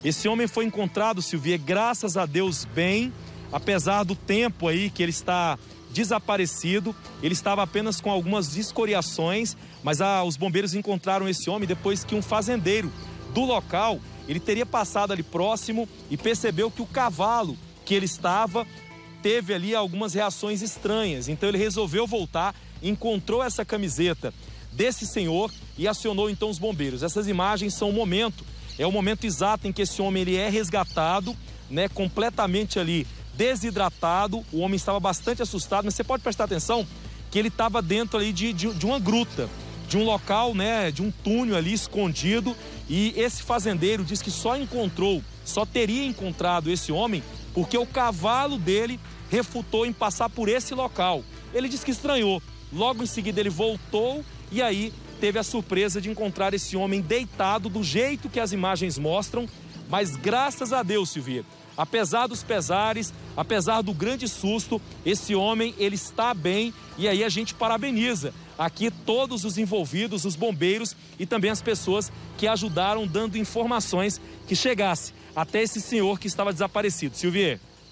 Esse homem foi encontrado, Silvia, graças a Deus bem, apesar do tempo aí que ele está desaparecido. Ele estava apenas com algumas escoriações, mas os bombeiros encontraram esse homem depois que um fazendeiro do local, ele teria passado ali próximo e percebeu que o cavalo que ele estava teve ali algumas reações estranhas. Então ele resolveu voltar, encontrou essa camiseta desse senhor e acionou então os bombeiros. Essas imagens são o momento exato em que esse homem ele é resgatado, né, completamente ali desidratado. O homem estava bastante assustado, mas você pode prestar atenção que ele estava dentro ali de uma gruta, de um local, né, de um túnel ali escondido, e esse fazendeiro diz que só teria encontrado esse homem porque o cavalo dele refutou em passar por esse local. Ele disse que estranhou. Logo em seguida ele voltou e aí teve a surpresa de encontrar esse homem deitado do jeito que as imagens mostram. Mas graças a Deus, Silvia, apesar dos pesares, apesar do grande susto, esse homem ele está bem, e aí a gente parabeniza aqui todos os envolvidos, os bombeiros e também as pessoas que ajudaram dando informações que chegasse até esse senhor que estava desaparecido. Silvia.